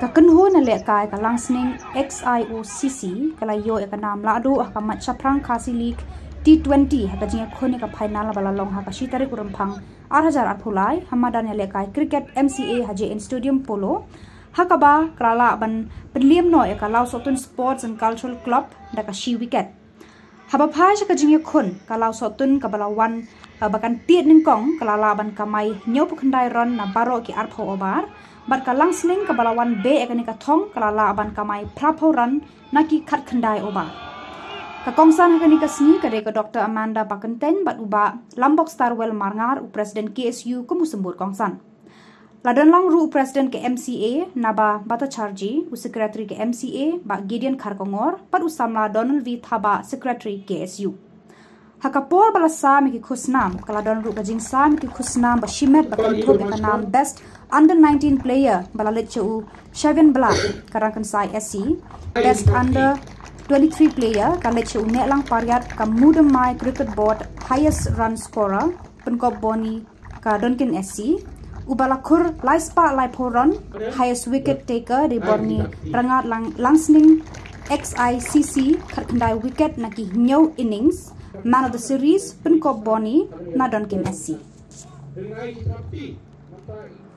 kynhun ialehkai ka Langsning XIO CC kala yo ka nam lahduh ka Maitshaphrang Khasi League T20 ka jingiakhun ka phainal balalong ka shi tarik rymphang 8,000 phulai madan ialehkai kriket MCA haje in stadium Polo Haba kala ban pynliem no ka Lawsohtun Sports Cultural Club da ka shi wiket Haba phai ka jingiakhun ka Lawsohtun ka balawan Pakyntein nyngkong kala ban kamai nyau pakyntein ron na baroh ki ober bat ka Langsning ka balawan be ekani ka thong kala ban kamai phrapo ran naki khat khandai ober ka Kongsan ekani ka sngi ka de ka Dr. Naba Bhattacharjee bat uba lambok starwell marngar u president KSU ko musembur Kongsan ladon lang ru president ke MCA Naba Bhattacharjee u secretary ke MCA ba Gideon Kharkongor pat usamla Donald V Thabah secretary KSU Hakapor balasa miki khusnam kala don ru kajing sa miki khusnam ba shimet ba kanthok ka nam best under 19 player balalet chu 7 bla karangkan sai SC best under 23 player kalet chu ne lang pariat ka mudam mai cricket board highest run scorer penkop boni ka donkin SC ubala Khur laispa laiporon highest wicket taker di borni rangat Langsning XIO CC khandai wicket naki new innings man of the series penkop boni na donkin SC